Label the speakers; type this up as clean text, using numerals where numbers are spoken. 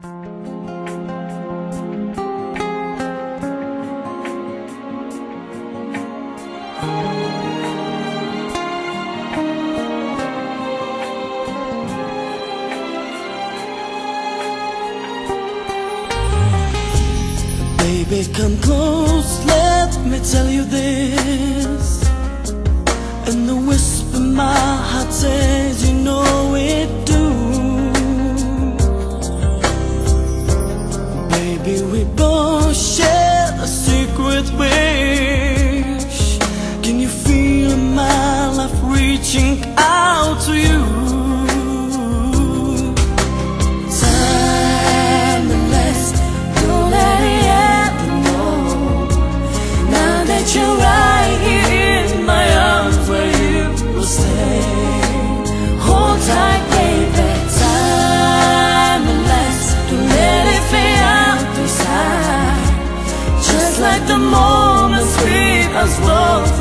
Speaker 1: Baby, come close, let me tell you this. And the whisper my heart says, you know it do. Baby, we both share a secret wish. Can you feel my love reaching out to you?
Speaker 2: You're right here in my arms where you will stay. Hold tight, baby, timeless. Don't let it fade out inside. Just like the moments we pass both